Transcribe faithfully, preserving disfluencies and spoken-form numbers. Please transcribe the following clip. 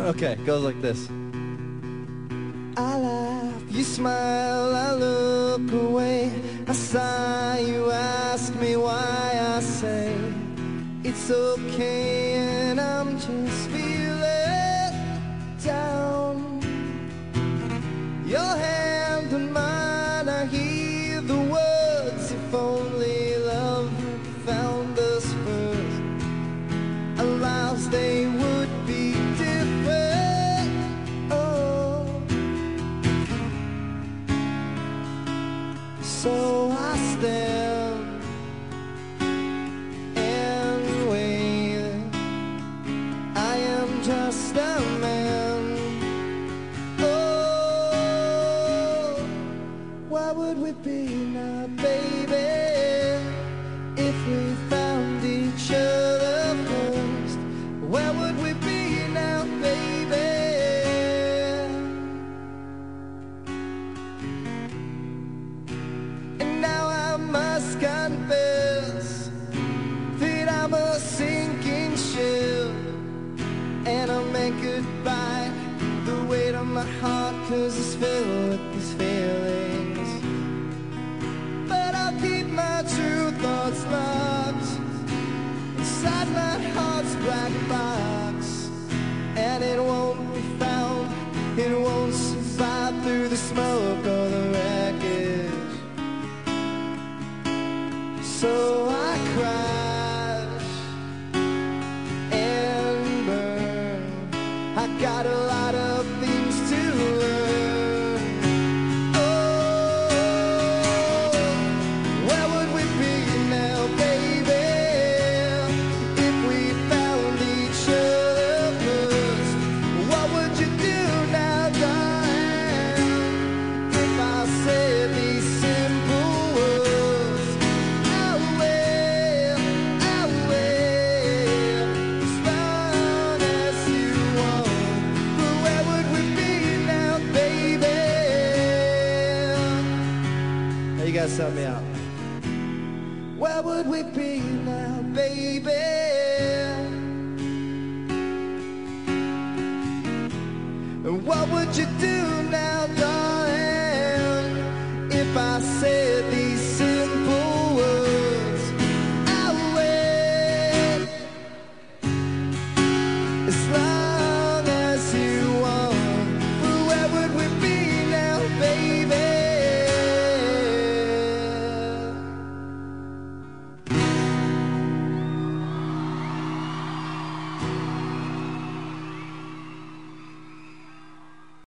Okay, it goes like this. I laugh, you smile, I look away. I sigh, you ask me why. I say it's okay, and I'm just feeling down. Your hand in mine, I hear the words. If only love had found us first, our lives they would be different. Oh, so I stand and wait. I am just a man. Oh, where would we be now, baby, if we found each other first? Where would we be now, baby? And now I must confess that I'm a sinking ship, and I make goodbye the weight on my heart, 'cause it's filled with these feelings. But I'll keep my true thoughts locked inside my heart's black box, and it won't be found, it won't survive through the smoke or the wreckage. So I crash and burn. I got a lot of things to learn. Oh, where would we be now, baby, if we found each other first? What would you do now, darling, if I said these simple words? I will, I will, as long as you want. But where would we be now, baby? Now you guys help me out. Where would we be now, baby? And what would you do now, darling, if I said